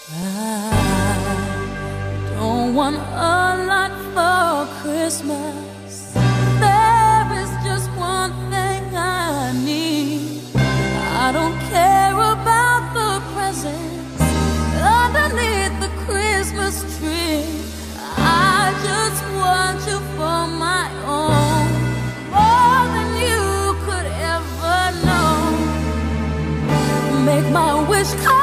I don't want a lot for Christmas. There is just one thing I need. I don't care about the presents underneath the Christmas tree. I just want you for my own, more than you could ever know. Make my wish come